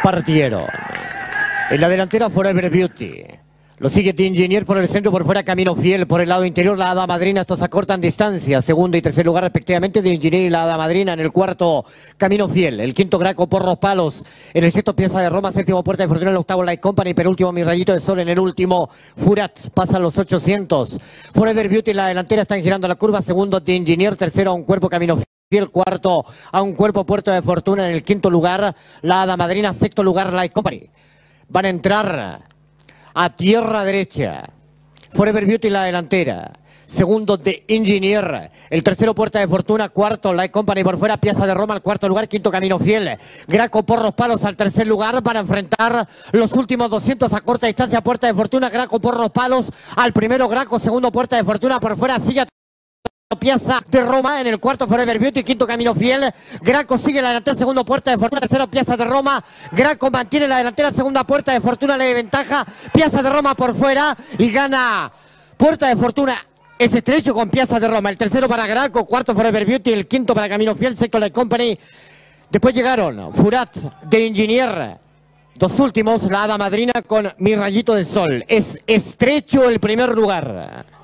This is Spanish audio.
partieron. En la delantera Forever Beauty. Lo sigue The Engineer por el centro, por fuera Camino Fiel. Por el lado interior la Hada Madrina, estos acortan distancia. Segundo y tercer lugar respectivamente The Engineer y la Hada Madrina. En el cuarto Camino Fiel. El quinto Graco por los palos. En el sexto Pieza de Roma. Séptimo Puerta de Fortuna. El octavo Light Company. Penúltimo Mi Rayito de Sol. En el último Furat. Pasan los 800. Forever Beauty en la delantera están girando la curva. Segundo The Engineer. Tercero a un cuerpo Camino Fiel. Cuarto a un cuerpo Puerta de Fortuna. En el quinto lugar la Hada Madrina. Sexto lugar Light Company. Van a entrar a tierra derecha. Forever Beauty en la delantera. Segundo The Engineer. El tercero Puerta de Fortuna. Cuarto Light Company por fuera. Pieza de Roma al cuarto lugar. Quinto Camino Fiel. Graco por los palos al tercer lugar para enfrentar los últimos 200 a corta distancia. Puerta de Fortuna. Graco por los palos al primero Graco. Segundo Puerta de Fortuna por fuera. Sigue Pieza de Roma en el cuarto Forever Beauty, quinto Camino Fiel. Graco sigue la delantera, segundo Puerta de Fortuna, tercero Pieza de Roma. Graco mantiene la delantera, segunda Puerta de Fortuna le ventaja. Pieza de Roma por fuera y gana Puerta de Fortuna. Es estrecho con Pieza de Roma. El tercero para Graco, cuarto Forever Beauty, el quinto para Camino Fiel, sexto Light Company. Después llegaron Furat, The Engineer. Dos últimos, la Hada Madrina con Mi Rayito de Sol. Es estrecho el primer lugar.